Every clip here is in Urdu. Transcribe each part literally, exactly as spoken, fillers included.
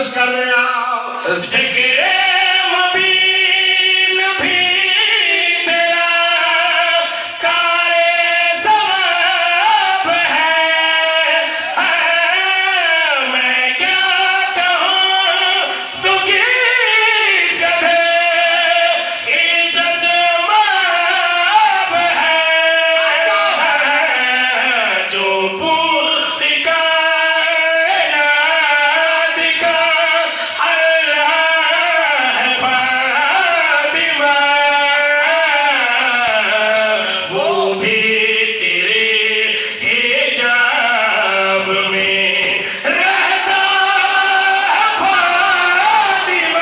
پیش کر رہے ہیں ذکر مبین بھی تیرا کار ثواب ہے میں کیا کہوں تو کس قدر عزت ماب ہے جو پوری کائنات کا اللہ ہے فاطمہ وہ بھی تیرے حجاب میں رہتا فاطمہ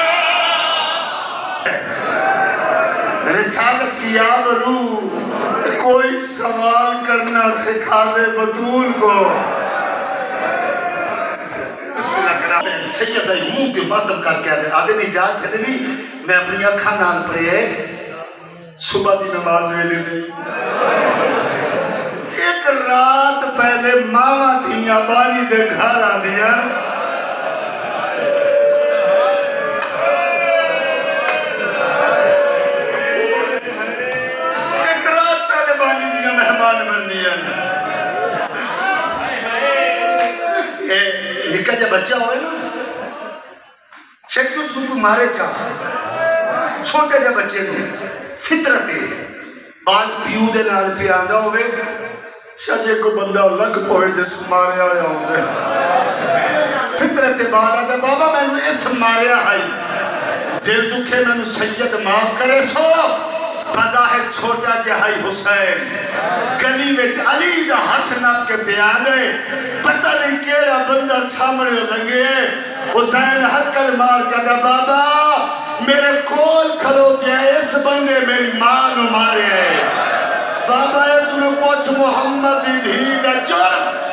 رسالت کی آبرو کوئی سوال کرنا سکھا دے بطول کو بسم اللہ کرام سید ایمون کے ماتم کر کے آدھے آدھے نہیں جا چھتے بھی میں اپنی اکھا نال پڑے صبح دی نماز میں لے ایک رات پہلے ماما دھیاں بانی دے گھر آ دیا ایک رات پہلے بانی دیا مہمان بن دیا نکا جب بچہ ہوئے نا شکل اس کو مارے چاہ چھوٹے جب بچے نے فطرتے بال پیو دے نال پی آندہ ہوئے شاید یہ کو بندہ لگ پوئے جس مارے آیا ہوئے فطرتے بال آدھا بابا میں نے اس مارے آئی دل دکھے میں نے سید معاف کرے سو بظاہر چھوٹا جہائی حسین گلی وچ علی دا ہاتھ نپ کے پیانے پتہ نہیں کیڑا بندہ سامنے لگے حسین حقل مار کہتا بابا میرے کول کھلو دیا اس بندے میری ماں نو مارے بابا اس نے پوچھ محمد دی دھی دا جرم